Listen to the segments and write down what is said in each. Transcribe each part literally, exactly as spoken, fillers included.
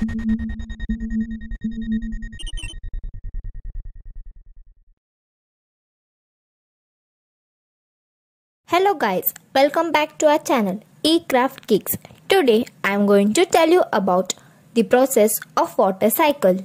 Hello guys, welcome back to our channel eCraft Geeks. Today I am going to tell you about the process of water cycle.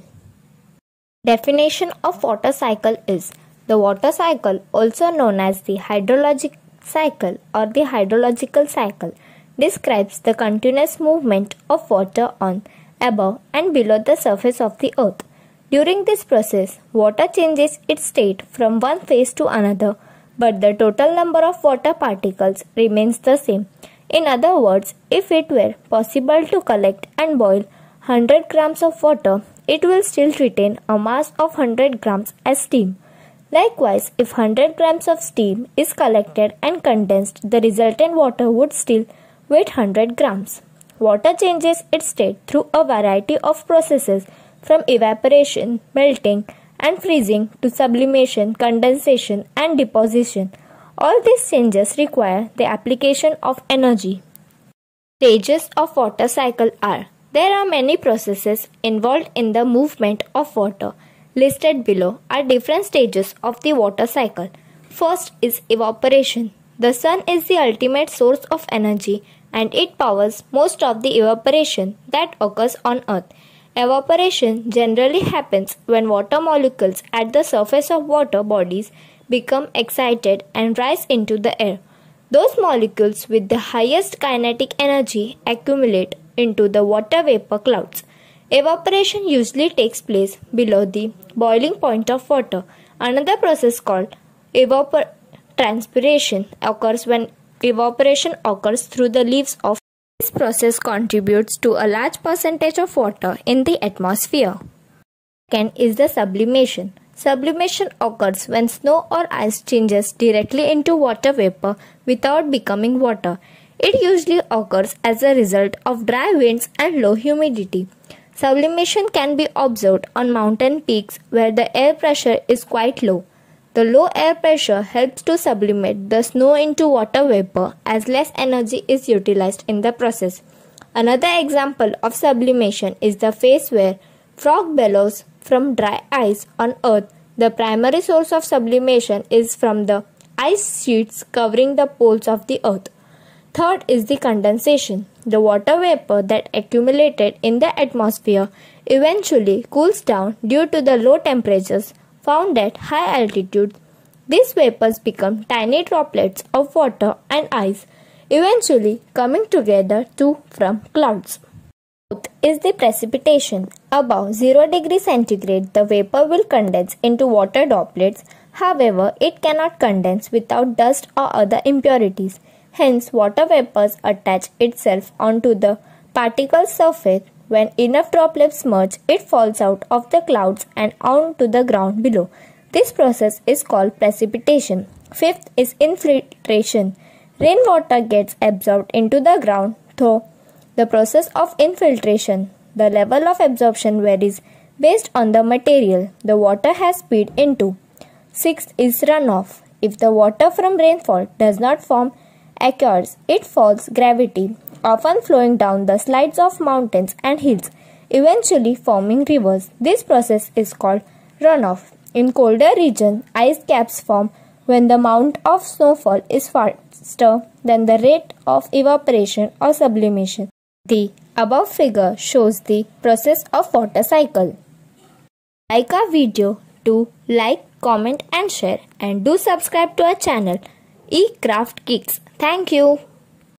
Definition of water cycle is the water cycle, also known as the hydrologic cycle or the hydrological cycle, describes the continuous movement of water on, above and below the surface of the earth. During this process, water changes its state from one phase to another, but the total number of water particles remains the same. In other words, if it were possible to collect and boil one hundred grams of water, it will still retain a mass of one hundred grams as steam. Likewise, if one hundred grams of steam is collected and condensed, the resultant water would still weigh one hundred grams. Water changes its state through a variety of processes from evaporation, melting, and freezing to sublimation, condensation, and deposition. All these changes require the application of energy. Stages of water cycle are: there are many processes involved in the movement of water. Listed below are different stages of the water cycle. First is evaporation. The sun is the ultimate source of energy and it powers most of the evaporation that occurs on earth. Evaporation generally happens when water molecules at the surface of water bodies become excited and rise into the air. Those molecules with the highest kinetic energy accumulate into the water vapor clouds. Evaporation usually takes place below the boiling point of water. Another process called evapotranspiration occurs when evaporation occurs through the leaves of. This process contributes to a large percentage of water in the atmosphere. Second is the sublimation. Sublimation occurs when snow or ice changes directly into water vapor without becoming water. It usually occurs as a result of dry winds and low humidity. Sublimation can be observed on mountain peaks where the air pressure is quite low. The low air pressure helps to sublimate the snow into water vapor as less energy is utilized in the process. Another example of sublimation is the phase where fog bellows from dry ice on earth. The primary source of sublimation is from the ice sheets covering the poles of the earth. Third is the condensation. The water vapor that accumulated in the atmosphere eventually cools down due to the low temperatures found at high altitude. These vapors become tiny droplets of water and ice, eventually coming together to form clouds. Fourth is the precipitation. Above zero degrees centigrade, the vapor will condense into water droplets. However, it cannot condense without dust or other impurities. Hence, water vapors attach itself onto the particle surface. When enough droplets merge, it falls out of the clouds and onto the ground below. This process is called precipitation. Fifth is infiltration. Rainwater gets absorbed into the ground through the process of infiltration. The level of absorption varies based on the material the water has spilled into. Sixth is runoff. If the water from rainfall does not form acres, it follows gravity, often flowing down the sides of mountains and hills, eventually forming rivers. This process is called runoff. In colder regions, ice caps form when the amount of snowfall is faster than the rate of evaporation or sublimation. The above figure shows the process of water cycle. Like our video, do like, comment and share, and do subscribe to our channel eCraft Geeks. Thank you.